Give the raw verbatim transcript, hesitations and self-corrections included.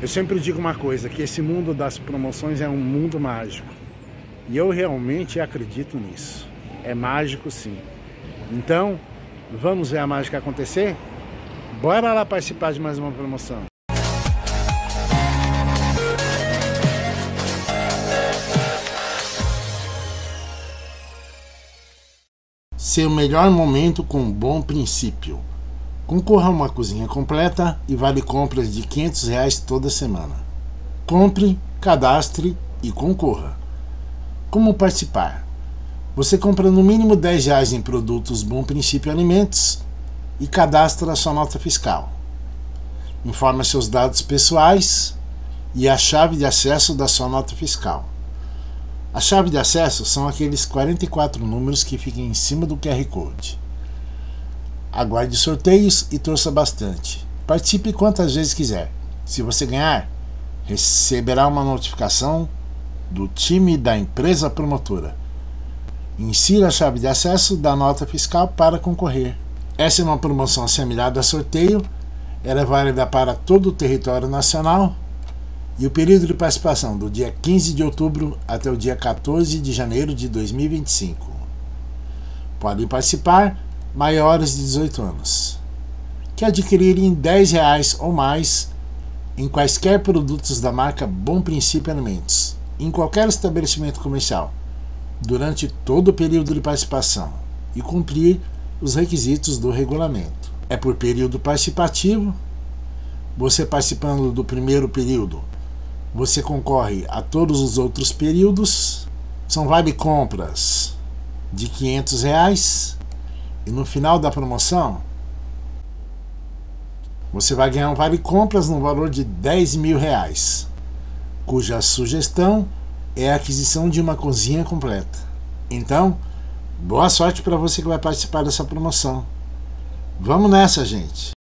Eu sempre digo uma coisa, que esse mundo das promoções é um mundo mágico. E eu realmente acredito nisso. É mágico sim. Então, vamos ver a mágica acontecer? Bora lá participar de mais uma promoção. Seu melhor momento com um bom princípio. Concorra a uma cozinha completa e vale compras de quinhentos reais toda semana. Compre, cadastre e concorra. Como participar? Você compra no mínimo dez reais em produtos Bom Princípio Alimentos e cadastra a sua nota fiscal. Informa seus dados pessoais e a chave de acesso da sua nota fiscal. A chave de acesso são aqueles quarenta e quatro números que ficam em cima do Q R Code. Aguarde sorteios e torça bastante. Participe quantas vezes quiser. Se você ganhar, receberá uma notificação do time da empresa promotora. Insira a chave de acesso da nota fiscal para concorrer. Essa é uma promoção assemelhada a sorteio. Ela é válida para todo o território nacional e o período de participação do dia quinze de outubro até o dia quatorze de janeiro de dois mil e vinte e cinco. Podem participar maiores de dezoito anos, que adquirirem dez reais ou mais em quaisquer produtos da marca Bom Princípio Alimentos, em qualquer estabelecimento comercial, durante todo o período de participação, e cumprir os requisitos do regulamento. É por período participativo. Você participando do primeiro período, você concorre a todos os outros períodos. São vale compras de quinhentos reais. E no final da promoção, você vai ganhar um vale compras no valor de dez mil reais, cuja sugestão é a aquisição de uma cozinha completa. Então, boa sorte para você que vai participar dessa promoção. Vamos nessa, gente!